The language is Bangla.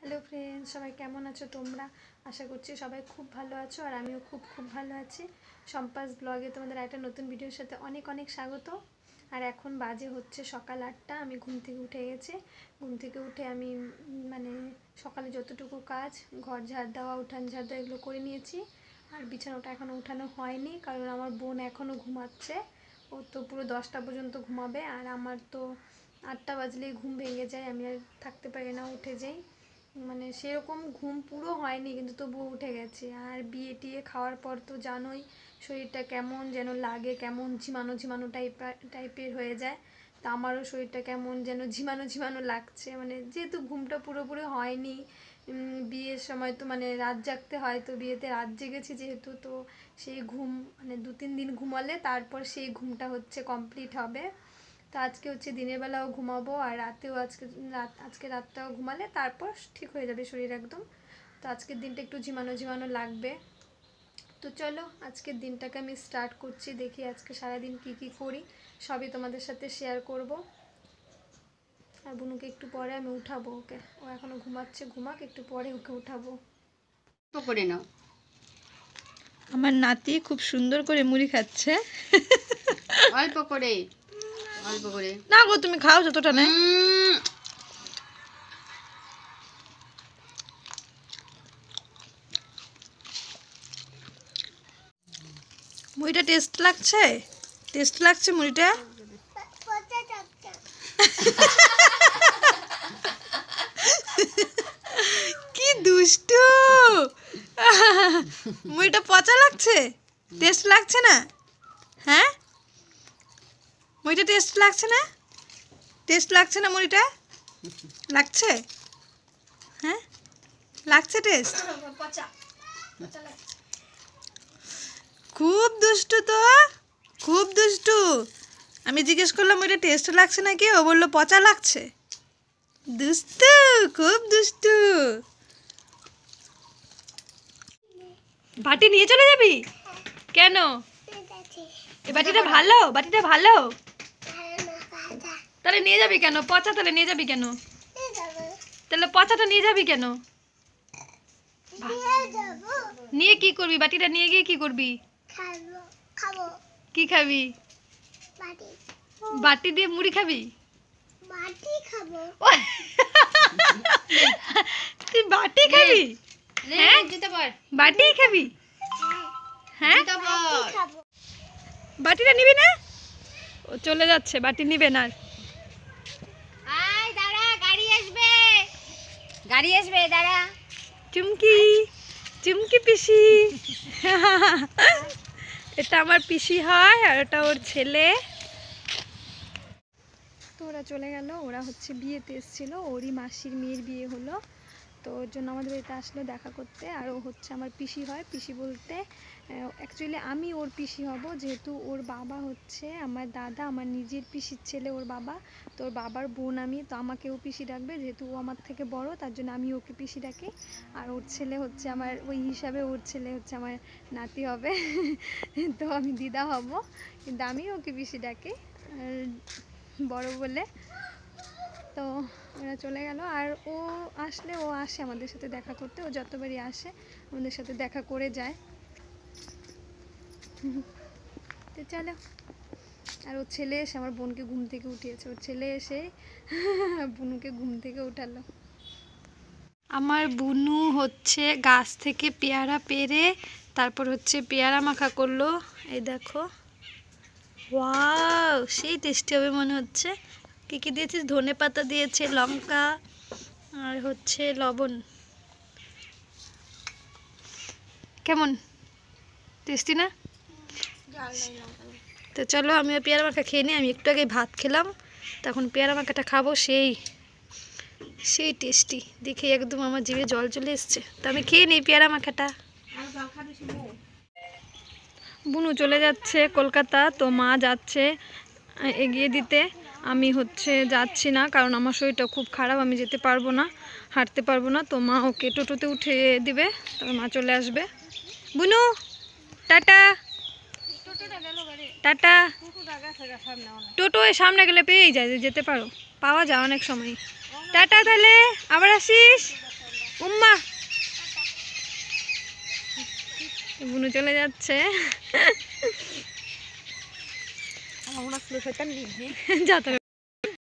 হ্যালো ফ্রেন্ডস, সবাই কেমন আছো তোমরা? আশা করছি সবাই খুব ভালো আছো আর আমিও খুব ভালো আছি। সম্পাস ব্লগে তোমাদের একটা নতুন ভিডিওর সাথে অনেক অনেক স্বাগত। আর এখন বাজে হচ্ছে সকাল 8টা। আমি ঘুম থেকে উঠে গেছি। ঘুম থেকে উঠে আমি মানে সকালে যতটুকু কাজ, ঘর ঝাড় দেওয়া, উঠান ঝাড় দেওয়া এগুলো করে নিয়েছি। আর বিছানাটা এখনও উঠানো হয়নি, কারণ আমার বোন এখনও ঘুমাচ্ছে। ও তো পুরো 10টা পর্যন্ত ঘুমাবে, আর আমার তো 8টা বাজলেই ঘুম ভেঙে যায়, আমি আর থাকতে পারি না, উঠে যাই। মানে সেরকম ঘুম পুরো হয়নি, কিন্তু তবুও উঠে গেছে। আর বিয়ে টিয়ে খাওয়ার পর তো জানোই শরীরটা কেমন যেন লাগে, কেমন ঝিমানো টাইপের হয়ে যায়। তা আমারও শরীরটা কেমন যেন ঝিমানো লাগছে, মানে যেহেতু ঘুমটা পুরোপুরি হয়নি। বিয়ের সময় তো মানে রাত জাগতে হয়, তো বিয়েতে রাত জেগেছি যেহেতু, তো সেই ঘুম মানে 2-3 দিন ঘুমালে তারপর সেই ঘুমটা হচ্ছে কমপ্লিট হবে। তো আজকে হচ্ছে দিনের বেলাও ঘুমাবো, আর রাতেও আজকে রাতটাও ঘুমালে তারপর ঠিক হয়ে যাবে শরীর একদম। তো আজকের দিনটা একটু ঝিমানো লাগবে। তো চলো আজকের দিনটাকে আমি স্টার্ট করছি, দেখি আজকে সারাদিন কি করি সবই তোমাদের সাথে শেয়ার করব। আর বুনুকে একটু পরে আমি উঠাবো, ওকে, ও এখনো ঘুমাচ্ছে, ঘুমাক, একটু পরে ওকে উঠাবো। করে নাও। আমার নাতি খুব সুন্দর করে মুড়ি খাচ্ছে। অল্প করে না গো, তুমি খাও যতটা নেই। মুড়িটা টেস্ট লাগছে মুড়িটা। কি দুষ্টু! মুড়িটা পচা লাগছে, টেস্ট লাগছে না? হ্যাঁ, মুড়িটা টেস্ট লাগছে না মুড়িটা? লাগছে? হ্যাঁ লাগছে টেস্ট? খুব দুষ্টু তো, খুব দুষ্টু। আমি জিজ্ঞেস করলাম ওইটা টেস্ট লাগছে নাকি, ও বললো পচা লাগছে। দুষ্টু, খুব দুষ্টু। বাটি নিয়ে চলে যাবি কেন? এই বাটিটা ভালো তাহলে নিয়ে যাবি কেন? পচা তাহলে নিয়ে যাবি কেন? তাহলে পচাটা নিয়ে যাবি কেন? নিয়ে কি করবি? বাটিটা নিয়ে গিয়ে কি করবি? কি খাবি? বাটি দিয়ে মুড়ি খাবি? তুই বাটি খাবি? হ্যাঁ, বাটি খাবি? হ্যাঁ, বাটিটা নিবি না? ও চলে যাচ্ছে, বাটি নিবে না। গাড়ি আসবে দাঁড়া। চুমকি পিসি। এটা আমার পিসি হয়, আর ওটা ওর ছেলে। তো ওরা চলে গেল, ওরা হচ্ছে বিয়েতে এসেছিল, ওরই মাসির মেয়ের বিয়ে হলো, তো ওর জন্য আমাদের বাড়িতে আসলো দেখা করতে। আর ও হচ্ছে আমার পিসি হয়, পিসি বলতে অ্যাকচুয়ালি আমি ওর পিসি হব, যেহেতু ওর বাবা হচ্ছে আমার দাদা, আমার নিজের পিসির ছেলে ওর বাবা, তো ওর বাবার বোন আমি, তো আমাকেও পিসি ডাকবে, যেহেতু ও আমার থেকে বড়, তার জন্য আমি ওকে পিসি ডাকি। আর ওর ছেলে হচ্ছে আমার, ওই হিসাবে ওর ছেলে হচ্ছে আমার নাতি হবে। তো আমি দিদা হব, কিন্তু আমি ওকে পিসি ডাকি বড় বলে। তো ওরা চলে গেল, আর ও আসলে, ও আসে আমাদের সাথে দেখা করতে, ও যতবারই আসে আমাদের সাথে দেখা করে যায়। তো চলো, আর ওর ছেলে এসে আমার বোনকে ঘুম থেকে উঠিয়েছে, ওর ছেলে এসে বুনুকে ঘুম থেকে উঠালো। আমার বুনু হচ্ছে গাছ থেকে পেয়ারা পেড়ে তারপর হচ্ছে পেয়ারা মাখা করলো, এই দেখো। ওয়াও, সেই টেস্টি হবে মনে হচ্ছে। কি দিয়েছিস? ধনে পাতা দিয়েছে, লঙ্কা, আর হচ্ছে লবণ। কেমন টেস্টি না? তো চলো আমিও পেয়ারা মাখা খেয়ে নিই। আমি একটু আগে ভাত খেলাম, তখন পেয়ারা মাখাটা খাবো, সেই টেস্টি দেখে একদম আমার জিভে জল চলে এসছে। তো আমি খেয়ে নিই পেয়ারা মাখাটা। বুনু চলে যাচ্ছে কলকাতা, তো মা যাচ্ছে এগিয়ে দিতে। আমি হচ্ছে যাচ্ছি না, কারণ আমার শরীরটা খুব খারাপ, আমি যেতে পারবো না, হাঁটতে পারবো না। তো মা ওকে টোটোতে উঠে দিবে, তবে মা চলে আসবে। বুনু টাটা। টাটা। টোটো সামনে গেলে পেয়েই যায়, যেতে পারো, পাওয়া যায় অনেক সময়। টাটা, তাহলে আবার আসিস। উম্মা বুনু চলে যাচ্ছে। যত